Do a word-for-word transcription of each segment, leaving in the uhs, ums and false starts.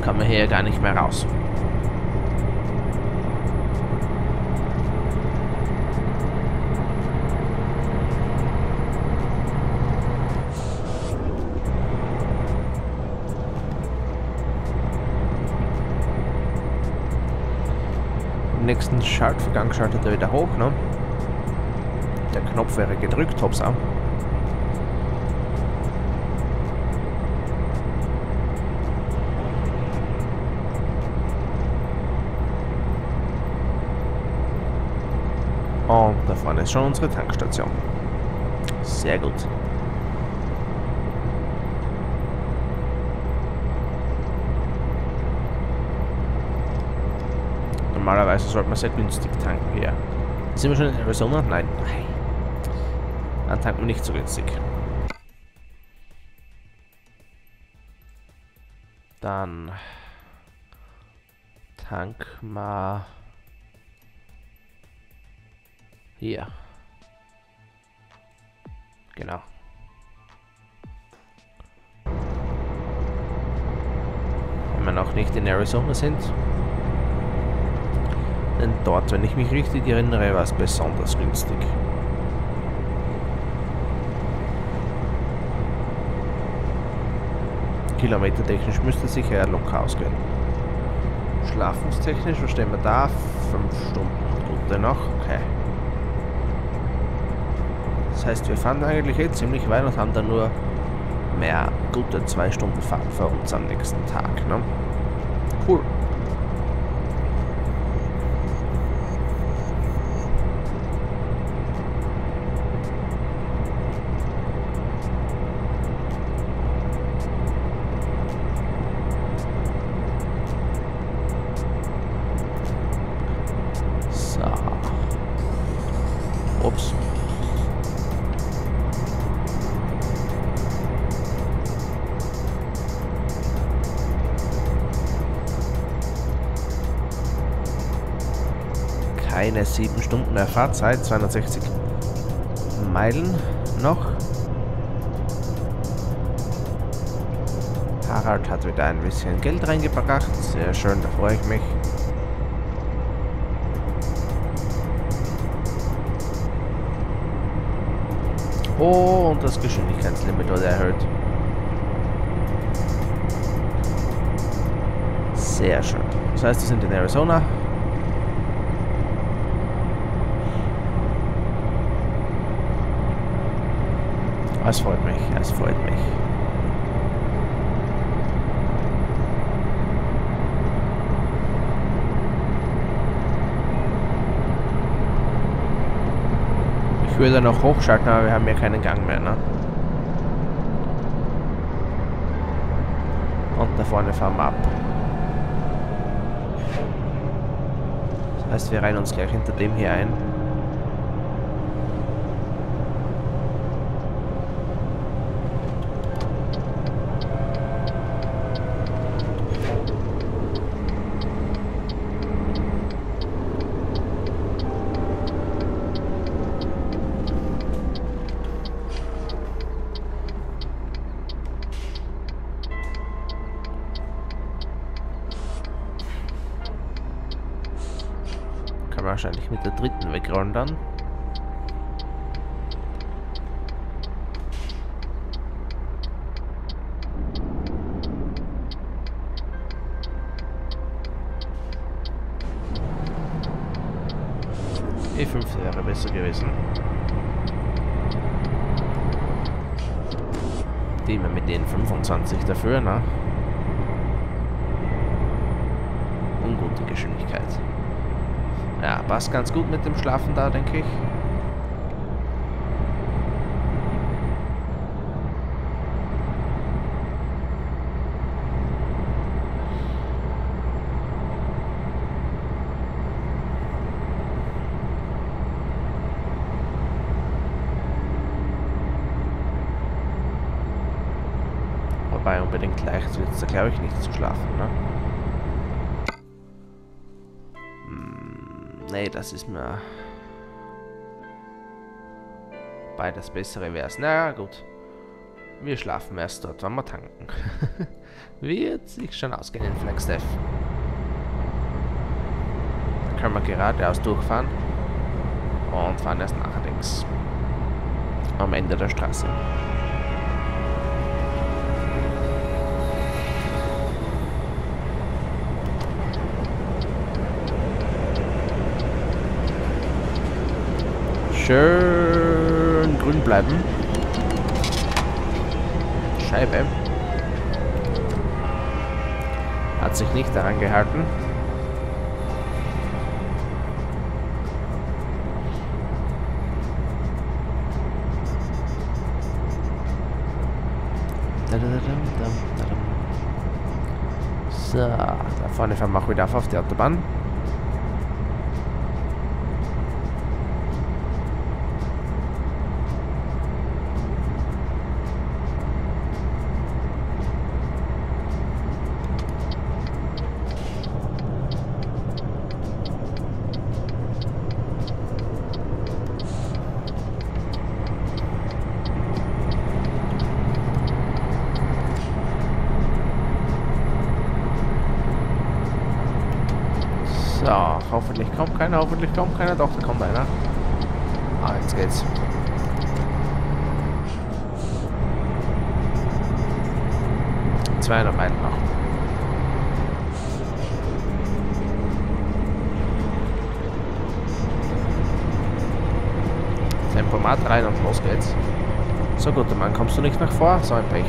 kann man hier gar nicht mehr raus. Im nächsten Schaltvorgang schaltet er wieder hoch, ne? Der Knopf wäre gedrückt, hops an. Und da vorne ist schon unsere Tankstation. Sehr gut. Normalerweise sollte man sehr günstig tanken hier. Sind wir schon in Arizona? Nein. Nein. Dann tanken wir nicht so günstig. Dann tanken wir hier. Genau. Wenn wir noch nicht in Arizona sind. Denn dort, wenn ich mich richtig erinnere, war es besonders günstig. Kilometertechnisch müsste sich ja locker ausgehen. Schlafenstechnisch, was stehen wir da? Fünf Stunden gute noch. Okay. Das heißt, wir fahren eigentlich eh ziemlich weit und haben dann nur mehr gute zwei Stunden Fahrt vor uns am nächsten Tag. Ne? Cool. So. Ups. Keine sieben Stunden mehr Fahrzeit, zweihundertsechzig Meilen noch. Harald hat wieder ein bisschen Geld reingebracht, sehr schön, da freue ich mich. Oh, und das Geschwindigkeitslimit wurde erhöht. Sehr schön. Das heißt, wir sind in Arizona. Es freut mich, es freut mich. Ich würde noch hochschalten, aber wir haben ja keinen Gang mehr, ne? Und da vorne fahren wir ab. Das heißt, wir reihen uns gleich hinter dem hier ein. Wahrscheinlich mit der dritten wegrollen dann. E fünf wäre besser gewesen. Die immer mit den fünfundzwanzig dafür, ne? Ungute Geschwindigkeit. Ja, passt ganz gut mit dem Schlafen da, denke ich. Wobei unbedingt leicht wird es da, glaube ich, nicht zu schlafen, ne? Nee, das ist mir... Beides bessere wär's. Na ja, gut. Wir schlafen erst dort, wenn wir tanken. Wird sich schon ausgehen in Flagstaff. Dann können wir geradeaus durchfahren und fahren erst nachher links. Am Ende der Straße. Schön grün bleiben. Scheibe. Hat sich nicht daran gehalten. So, da vorne fahren wir auch wieder auf die Autobahn. So, hoffentlich kommt keiner, hoffentlich kommt keiner. Doch, da kommt einer. Ah, jetzt geht's. zweihundert Meilen noch. Tempomat rein und los geht's. So, guter Mann, kommst du nicht nach vor? So ein Pech.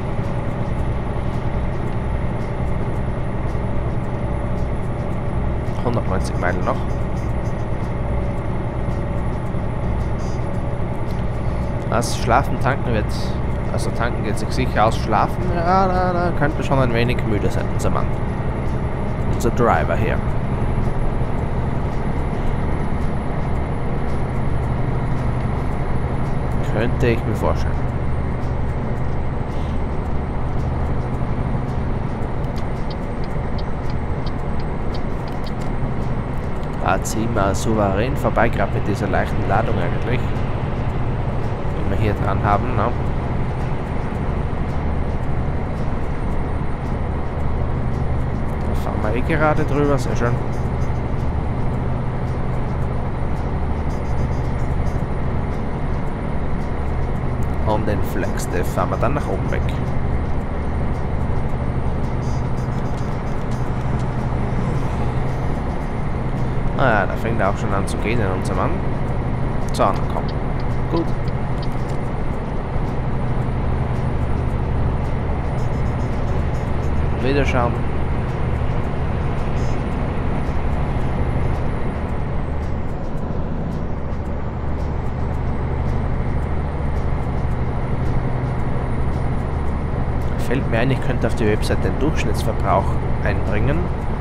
hundertneunzig Meilen noch. Das Schlafen tanken wird, also tanken geht sich sicher aus. Schlafen, ja, da, da könnte schon ein wenig müde sein, unser Mann. Unser Driver hier. Könnte ich mir vorstellen. Da ziehen wir souverän vorbei, gerade mit dieser leichten Ladung eigentlich, die wir hier dran haben. Ne? Da fahren wir eh gerade drüber, sehr schön. Und den Flagstaff fahren wir dann nach oben weg. Ah ja, da fängt er auch schon an zu gehen in unser Mann. So, na komm. Gut. Wieder schauen. Fällt mir ein, ich könnte auf die Website den Durchschnittsverbrauch einbringen.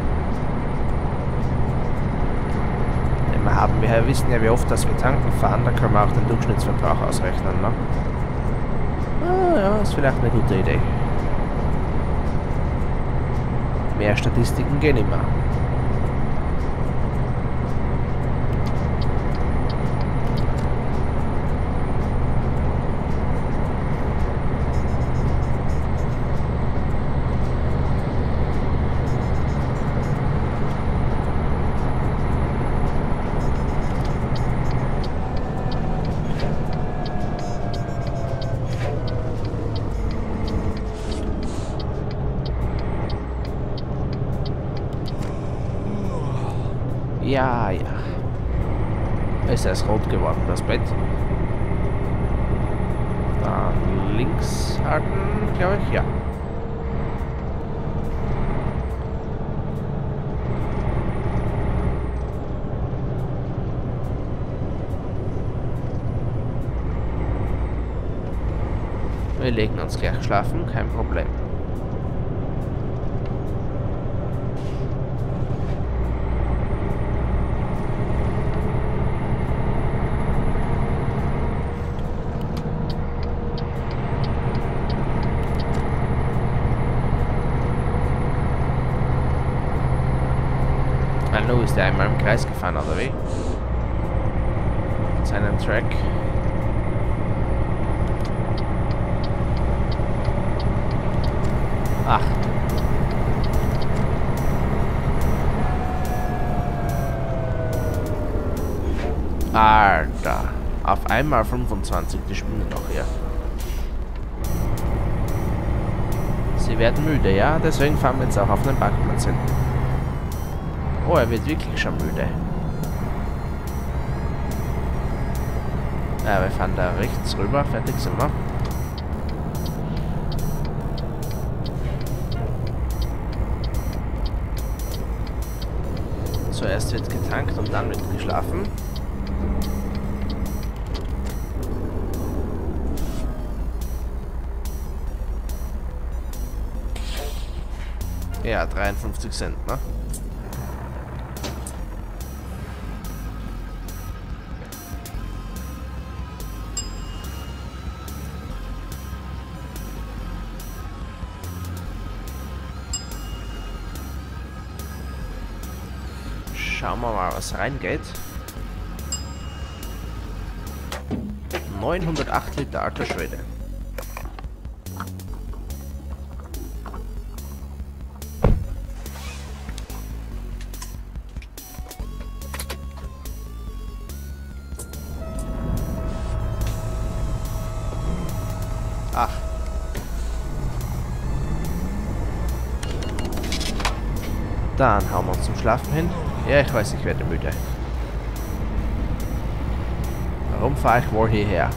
Haben wir wissen ja, wie oft dass wir tanken fahren, da können wir auch den Durchschnittsverbrauch ausrechnen. Ne? Ah, ja, ist vielleicht eine gute Idee. Mehr Statistiken gehen immer. Ja, ja. Es ist rot geworden, das Bett. Dann links halten, glaube ich, ja. Wir legen uns gleich schlafen, kein Problem. Hallo, ist der einmal im Kreis gefahren, oder wie? Seinen Track. Einmal fünfundzwanzig, die spielen noch hier. Sie werden müde, ja? Deswegen fahren wir jetzt auch auf den Parkplatz hin. Oh, er wird wirklich schon müde. Ja, wir fahren da rechts rüber, fertig sind wir. Zuerst wird getankt und dann wird geschlafen. Ja, dreiundfünfzig Cent, ne? Schauen wir mal, was reingeht. neunhundertacht Liter, alter Schwede. Ach. Dann hauen wir uns zum Schlafen hin. Ja, ich weiß, ich werde müde. Warum fahre ich wohl hierher?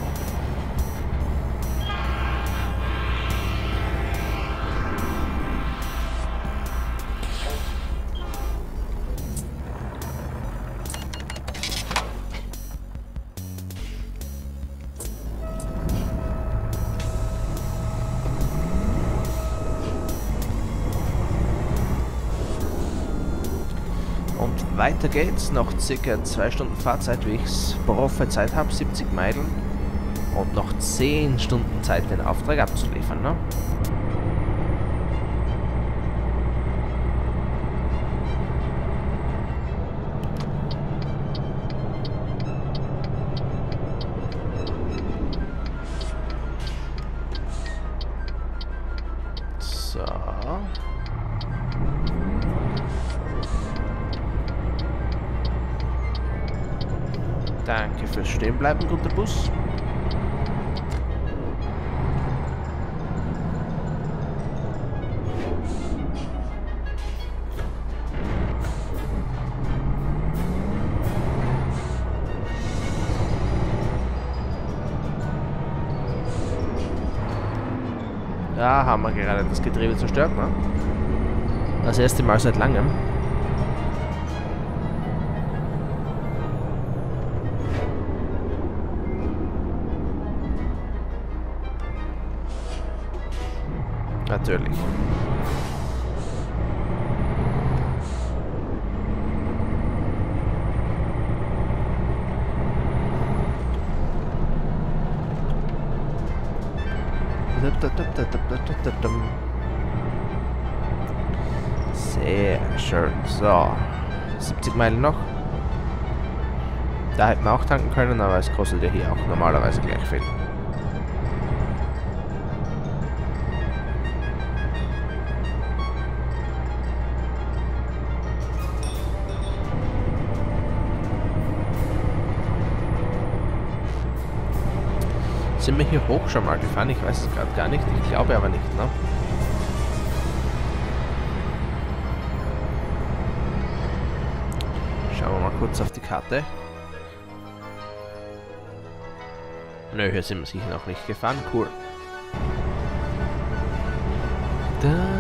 Weiter geht's, noch circa zwei Stunden Fahrzeit, wie ich es prophezeit habe, siebzig Meilen und noch zehn Stunden Zeit, den Auftrag abzuliefern, ne? So. Danke fürs Stehenbleiben, guter Bus. Ja, haben wir gerade das Getriebe zerstört, ne? Das erste Mal seit langem. Natürlich. Sehr schön. So. siebzig Meilen noch. Da hätten wir auch tanken können, aber es kostet ja hier auch normalerweise gleich viel. Sind wir hier hoch schon mal gefahren? Ich weiß es gerade gar nicht. Ich glaube aber nicht, ne? Schauen wir mal kurz auf die Karte. Nö, hier sind wir sicher noch nicht gefahren. Cool. Da